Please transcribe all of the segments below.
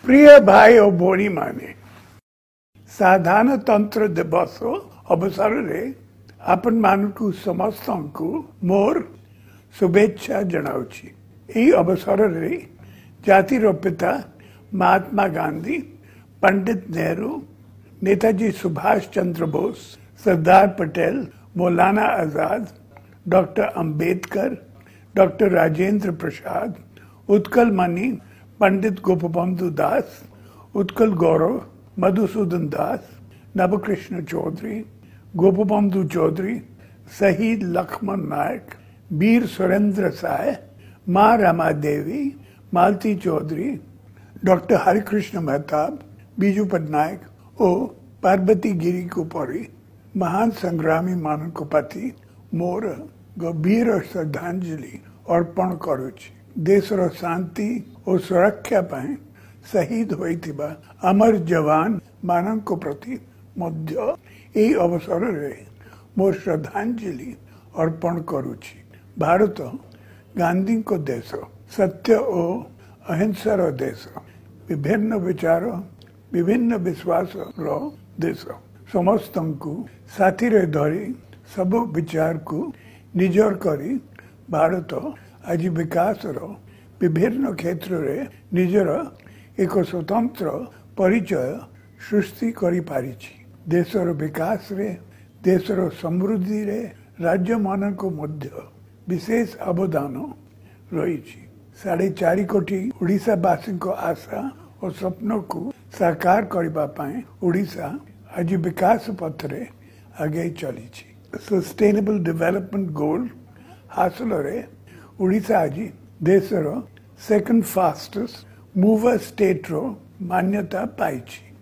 प्रिय भाई और भौणी माने साधारणतंत्र दिवस अवसर में आपण मानकु समस्त को मोर शुभेच्छा जनाउछि। यही अवसर में जातिर पिता महात्मा गांधी, पंडित नेहरू, नेताजी सुभाष चंद्र बोस, सरदार पटेल, मौलाना आजाद, डॉक्टर अंबेडकर, डॉक्टर राजेंद्र प्रसाद, उत्कल मणि पंडित गोपबंधु दास, उत्कल गौरव मधुसूदन दास, नवकृष्ण चौधरी, गोपबंधु चौधरी, शहीद लक्ष्मण नायक, वीर सुरेंद्र साय, माँ रमा देवी, मालती चौधरी, डॉक्टर हरिकृष्ण मेहताब, बीजू पटनायक और पार्वती गिरी को परी महान संग्रामी मानक प्रति मोर गंभीर श्रद्धांजलि अर्पण करुछि। देशर शांति और सुरक्षा पाए शहीद होइथिबा अमर जवान मानक प्रति मध्य यही अवसर रे मोर श्रद्धांजलि अर्पण करुछि। भारत गांधी को देश, सत्य और अहिंसार देश, विभिन्न विचार विभिन्न विश्वास रो देश, समस्त को साथी रे धरी सब विचार को निजर करी भारत आज विकास रो विभिन्न क्षेत्र रे निजर एक स्वतंत्र परिचय सृष्टि करी पारिछि। देशर विकास रे, देशर समृद्धि रे राज्य मानक मध्य विशेष अवदान रही। 4.5 कोटी ओडिशावासी को आशा और स्वप्न को साकार करबा पाए ओडिशा आज विकास पथ रे आगे चली। सस्टेनेबल डेवलपमेंट गोल हासिल रे ओडिशा आज देशर सेकंड फास्टेस्ट मूवर स्टेट रो मान्यता पाई।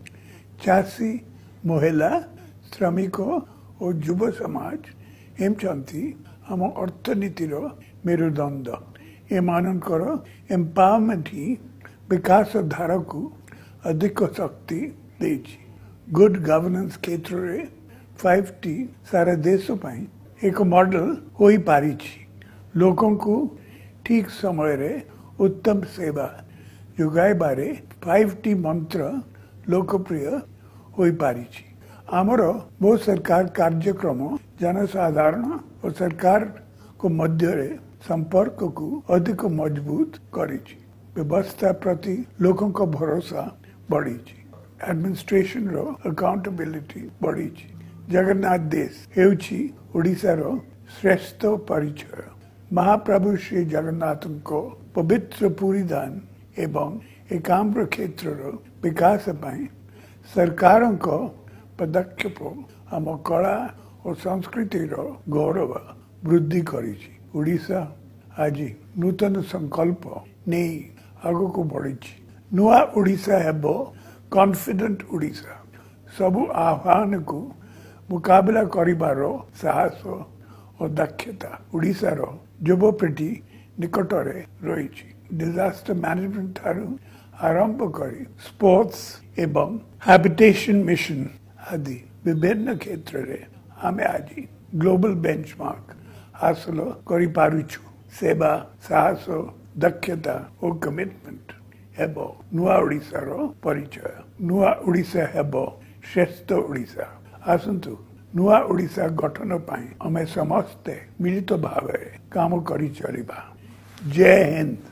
चाषी, महिला, श्रमिक और युव समाज हेमचंती आम अर्थनीतिर मेरुदंड। एमानकर एम्पावरमेंट ही विकास धारा को अधिक शक्ति देछि। गुड गवर्नेंस क्षेत्र रे 5T सारा देश पाई एक मॉडल होई पारिछि। लोगों को ठीक समय रे उत्तम सेवा जुगाई बारे 5T मंत्र लोकप्रिय होई पारिछि। आमर बहुत सरकार कार्यक्रम जनसाधारण और सरकार को मध्य रे संपर्क को अधिक मजबूत करिछि। व्यवस्था प्रति लोगों का भरोसा बढ़िछि। एडमिनिस्ट्रेशन रो अकाउंटेबिलिटी बढ़िछि। जगन्नाथ देश हेउछि ओडिशा रो श्रेष्ठ परिचय। महाप्रभु श्री जगन्नाथ को पवित्र पूरी दान एवं एकाम्र क्षेत्र रो विकास पाई सरकार को पदक्षेप आम कला और संस्कृति रो गौरव वृद्धि करिछि। ओडिशा आज नूतन संकल्प नहीं आगो को बढ़िछि। नुआ ओडिशा हेबो कॉन्फिडेंट ओडिशा। सबु आह्वान को मुकाबला करिबारो साहस और दक्षता ओडिशा रो युवपीढ़ी निकटरे रही। डिजास्टर मैनेजमेंट थारू आरंभ करी स्पोर्ट्स एवं हैबिटेशन मिशन आदि विभिन्न क्षेत्र रे आमे आज ग्लोबल बेंचमार्क हासिल करि पारुछु। सेवा, साहस, दक्षता और कमिटमेंट हेबो नुआ ओडिशा रो परिचय। नुआ ओडिशा हेबो श्रेष्ठ ओडिशा। आसंतु नुआ ओडिशा गठन पाई हमें समस्ते मिलित भावे काम करी चलिबा। जय हिंद।